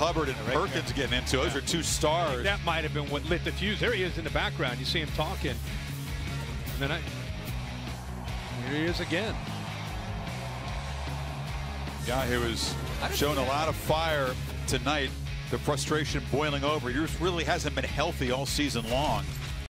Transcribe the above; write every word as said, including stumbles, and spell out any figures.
Hubbard and right Perkins there. getting into. Those Yeah. are two stars. That might have been what lit the fuse. There he is in the background. You see him talking. And then I, here he is again. Guy who has shown a lot of fire tonight. The frustration boiling over. He just really hasn't been healthy all season long.